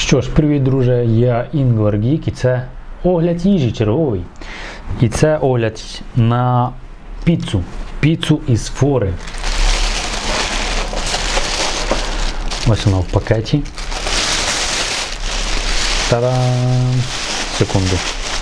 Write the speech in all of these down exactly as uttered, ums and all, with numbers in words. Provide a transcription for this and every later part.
Що ж, привіт, друже, я Інгвар Гік, і це огляд їжі черговий. І це огляд на піцу. Піцу із фори. Ось вона в пакеті. Та-дам! Секунду.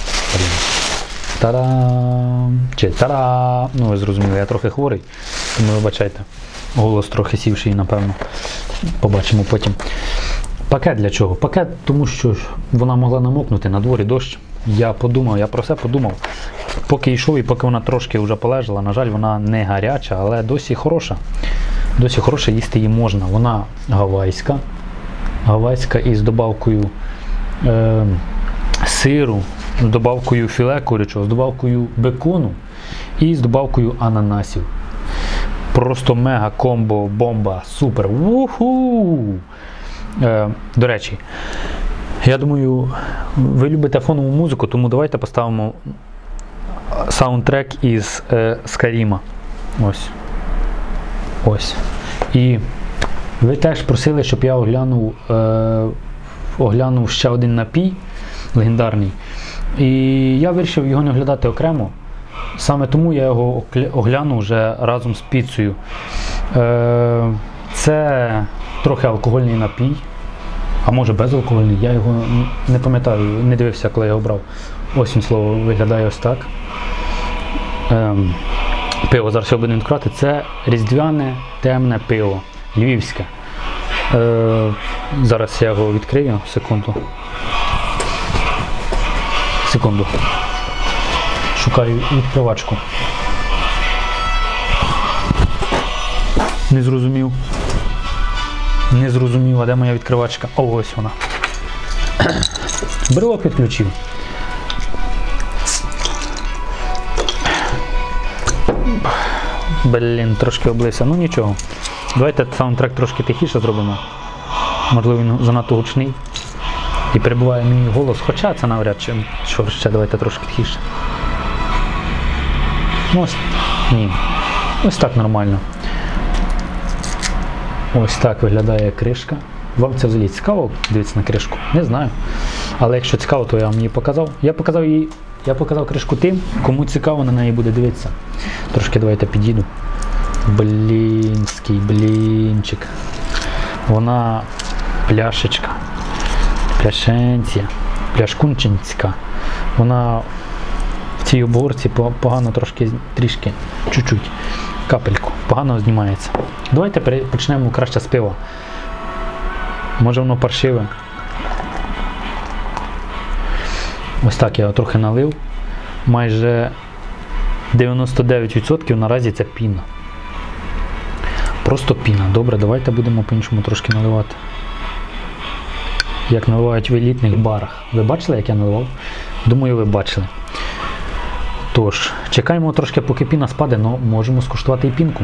Та-дам! Чи та-дам! Ну, ви зрозуміли, я трохи хворий, тому вибачайте. Голос трохи сівший, напевно. Побачимо потім. Пакет для чого? Пакет, тому що вона могла намокнути, на дворі дощ. Я подумав, я про це подумав. Поки йшов і поки вона трошки вже полежала, на жаль, вона не гаряча, але досі хороша. Досі хороша, їсти її можна. Вона гавайська. Гавайська із добавкою е, сиру, з добавкою філе курячого, з добавкою бекону і з добавкою ананасів. Просто мега комбо, бомба, супер. Уху! Е, до речі, я думаю, ви любите фонову музику, тому давайте поставимо саундтрек із е, Скаріма. Ось. Ось. І ви теж просили, щоб я оглянув, е, оглянув ще один напій легендарний. І я вирішив його не оглядати окремо. Саме тому я його огляну вже разом з піцею. Е, це трохи алкогольний напій. А може безалкогольний, я його не пам'ятаю, не дивився, коли я його брав. Ось він, слово, виглядає ось так. Ем, пиво, зараз я буду відкривати. Це різдвяне темне пиво, львівське. Е, зараз я його відкрию, секунду. Секунду. Шукаю відкривачку. Не зрозумів. Не зрозумів, а де моя відкривачка? О, ось вона. Брелок відключив. Блін, трошки облився. Ну нічого. Давайте саундтрек трошки тихіше зробимо. Можливо, він занадто гучний. І перебуває мій голос. Хоча це навряд чи. Що ще, давайте трошки тихіше. Ось. Ні. Ось так нормально. Ось так виглядає кришка. Вам це взагалі цікаво дивитися на кришку? Не знаю. Але якщо цікаво, то я вам її показав. Я показав її, я показав кришку тим, кому цікаво на неї буде дивитися. Трошки давайте підійду. Блінський блінчик. Вона пляшечка. Пляшенція. Пляшкунченська. Вона в цій обгорці погано трошки, трішки, чуть-чуть, капельку. Погано знімається. Давайте почнемо краще з пива. Може воно паршиве. Ось так я трохи налив. Майже дев'яносто дев'ять відсотків наразі це піна. Просто піна. Добре, давайте будемо по-іншому трошки наливати. Як наливають в елітних барах. Ви бачили, як я наливав? Думаю, ви бачили. Тож, чекаємо трошки, поки піна спаде, але можемо скуштувати і пінку.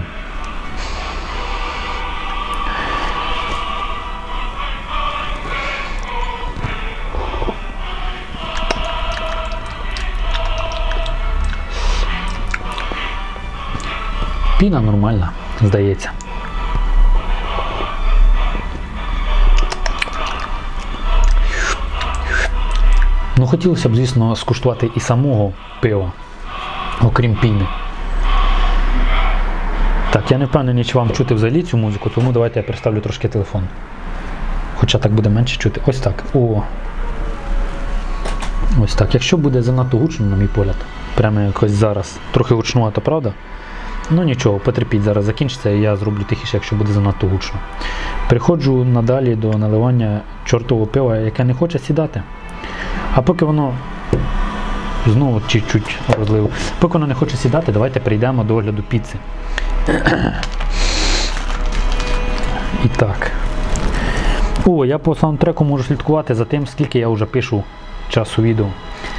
Піна нормальна, здається. Ну, хотілося б, звісно, скуштувати і самого пива, окрім піни. Так, я не впевнений, чи вам чути взагалі цю музику, тому давайте я переставлю трошки телефон. Хоча так буде менше чути. Ось так. О. Ось так. Якщо буде занадто гучно, на мій погляд, прямо якось зараз, трохи гучнувато, правда? Ну нічого, потерпіть, зараз закінчиться і я зроблю тихіше, якщо буде занадто гучно. Переходжу надалі до наливання чортового пива, яке не хоче сідати. А поки воно знову чуть-чуть розливу. Поки воно не хоче сідати, давайте перейдемо до огляду піци. І так. О, я по саундтреку можу слідкувати за тим, скільки я вже пишу часу відео.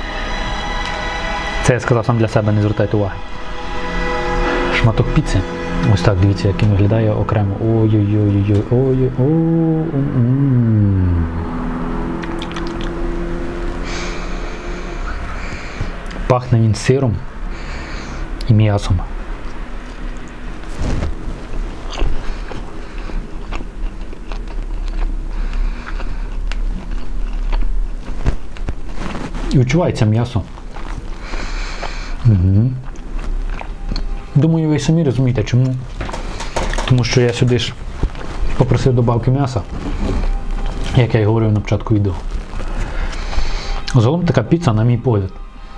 Це я сказав сам для себе, не звертайте уваги. Шматок піци. Ось так, дивіться, як він виглядає окремо. Ой-ой-ой-ой, ой-ой-ой. Пахне він сиром і м'ясом. І відчувається м'ясо. Угу. Думаю, ви самі розумієте, чому. Тому що я сюди ж попросив добавки м'яса, як я і говорив на початку відео. Загалом така піца, на мій погляд,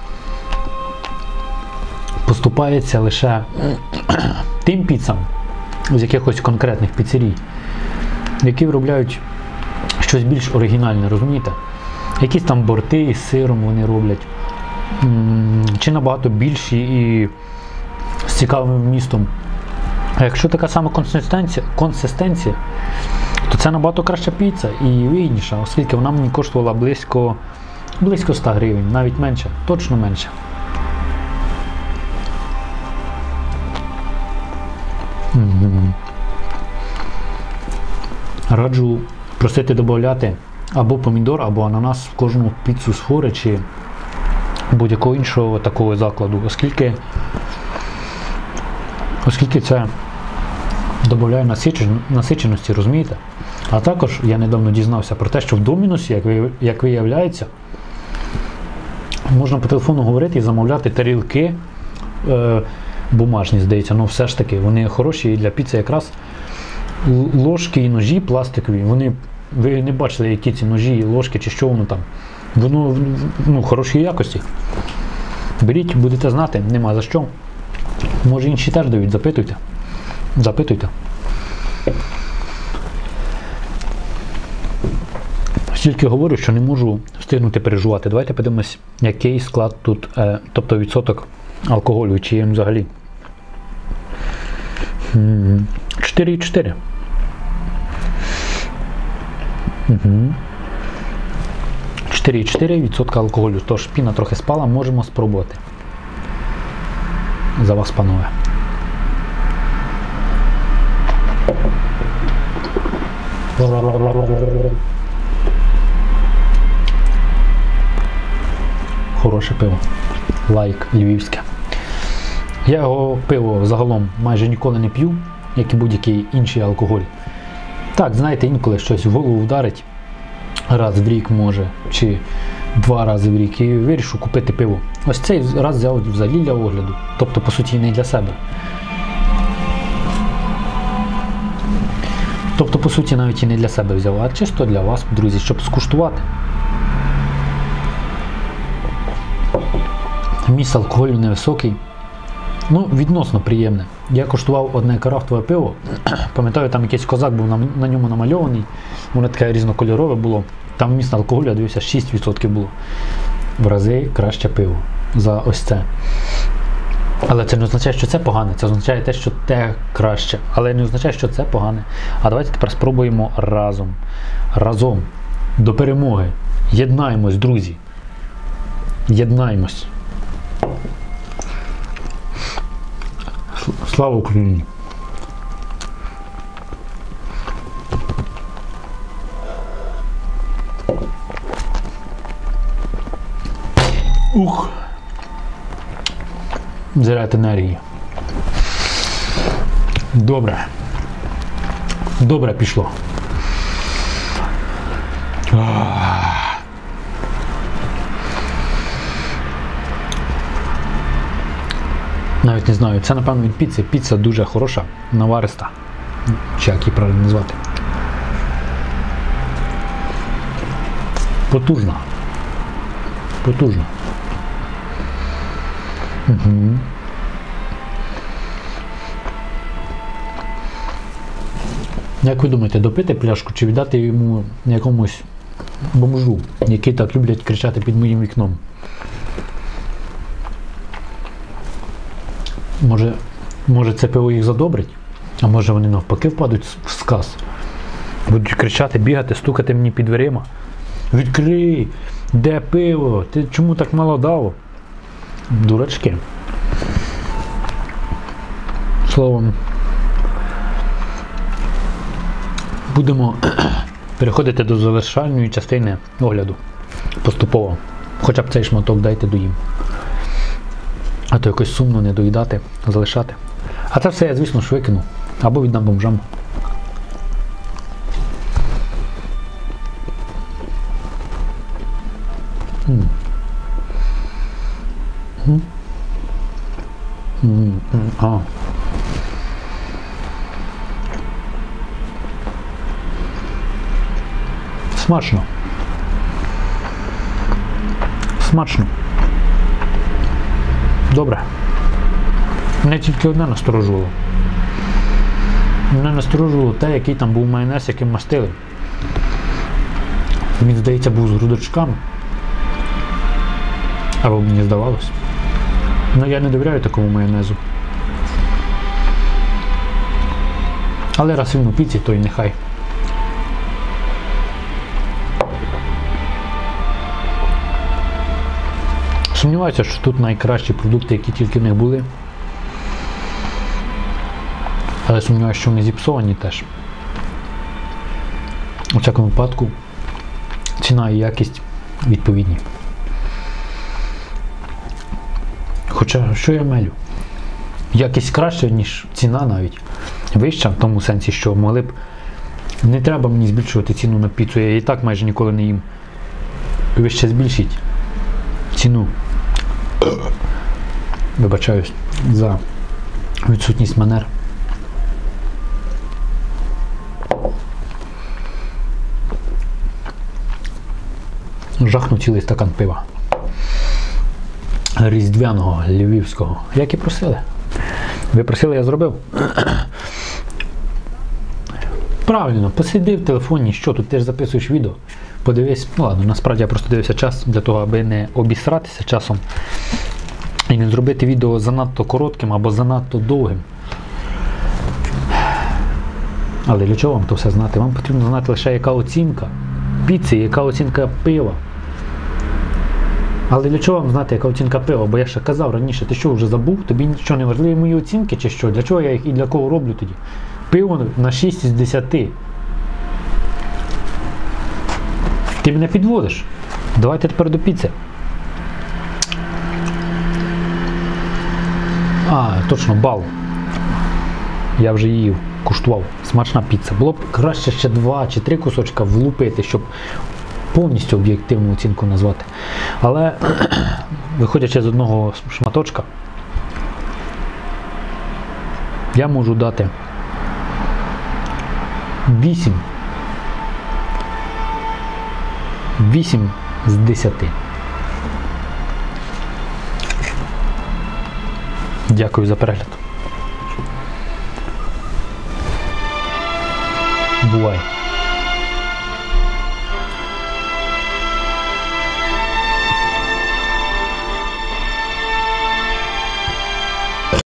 поступається лише тим піцам з якихось конкретних піцерій, які виробляють щось більш оригінальне, розумієте? Якісь там борти із сиром вони роблять, чи набагато більші і з цікавим вмістом. А якщо така сама консистенція, консистенція, то це набагато краща піца і вигідніша, оскільки вона мені коштувала близько, близько ста гривень, навіть менше, точно менше. Mm-hmm. Раджу просити додати або помідор, або ананас в кожну піцу з фори чи будь-якого іншого такого закладу, оскільки оскільки це додає насиченості, розумієте? А також я недавно дізнався про те, що в Домінусі, як, ви, як виявляється, можна по телефону говорити і замовляти тарілки е, бумажні, здається, ну все ж таки, вони хороші і для піци якраз. Ложки і ножі пластикові, вони, ви не бачили, які ці ножі, ложки чи що воно там. Воно, ну, хорошої якості. Беріть, будете знати, нема за що. Може інші теж дають, запитуйте. Запитуйте. Стільки говорю, що не можу встигнути переживати. Давайте подивимось, який склад тут, е, тобто відсоток алкоголю, чи є взагалі. чотири і чотири. Угу. чотири і чотири відсотка алкоголю. Тож піна трохи спала, можемо спробувати. За вас, панове. Хороше пиво. Лайк львівське. Я його пиво загалом майже ніколи не п'ю, як і будь-який інший алкоголь. Так, знаєте, інколи щось в голову вдарить, раз в рік може, чи два рази в рік, і вирішу купити пиво. Ось цей раз взяв взагалі для огляду, тобто, по суті, не для себе. Тобто, по суті, навіть і не для себе взяв, а чисто для вас, друзі, щоб скуштувати. Вміст алкоголю невисокий, ну, відносно приємне. Я коштував одне крафтове пиво, пам'ятаю, там якийсь козак був на, на ньому намальований, воно таке різнокольорове було, там вміст алкоголю, я дивився, шість відсотків було. В рази краще пиво за ось це. Але це не означає, що це погане, це означає те, що те краще, але не означає, що це погане. А давайте тепер спробуємо разом. Разом. До перемоги. Єднаємось, друзі. Єднаємось. Слава Україні! Ух! Заряд енергії. Добре. Добре пішло. Навіть не знаю, це, напевно, від піци. Піца дуже хороша, навариста. Чи як її правильно назвати. Потужна. Потужна. Угу. Як ви думаєте, допити пляшку чи віддати йому якомусь бомжу, які так люблять кричати під моїм вікном? Може, може це пиво їх задобрить? А може вони навпаки впадуть в сказ? Будуть кричати, бігати, стукати мені під дверима. Відкрий! Де пиво? Ти чому так мало дав? Дурачки. Словом, будемо переходити до завершальної частини огляду. Поступово. Хоча б цей шматок дайте доїм. А то якось сумно не доїдати, залишати. А це все я, звісно ж, викину. Або віддам бомжам. М. Смачно. Смачно. Добре. Мене тільки одне насторожило. Мене насторожило те, який там був майонез, яким мастили. Він, здається, був з грудочками. Або мені здавалось. Ну я не довіряю такому майонезу. Але раз він у піці, то й нехай. Сумніваюся, що тут найкращі продукти, які тільки в них були. Але сумніваюся, що вони зіпсовані теж. У всякому випадку ціна і якість відповідні. Хоча, що я мелю? Якість краща, ніж ціна навіть. Вища, в тому сенсі, що могли б... Не треба мені збільшувати ціну на піцу, я її і так майже ніколи не їм. Ви ще збільшіть ціну. Вибачаюсь за відсутність манер. Жахну цілий стакан пива. Різдвяного, львівського. Як і просили. Ви просили, я зробив. Правильно, посиди в телефоні, що тут, ти ж записуєш відео. Подивись, ну ладно, насправді я просто дивився час для того, аби не обісратися часом і не зробити відео занадто коротким або занадто довгим. Але для чого вам то все знати? Вам потрібно знати лише, яка оцінка піци, яка оцінка пива. Але для чого вам знати, яка оцінка пива? Бо я ще казав раніше, ти що, вже забув? Тобі нічого не важливі мої оцінки чи що? Для чого я їх і для кого роблю тоді? Пиво на шість із десяти. Ти мене підводиш. Давайте тепер до піци. А, точно, бал. Я вже її куштував. Смачна піца. Було б краще ще два чи три кусочка влупити, щоб повністю об'єктивну оцінку назвати. Але, виходячи з одного шматочка, я можу дати вісім. вісім з десяти. Дякую за перегляд. Бувай.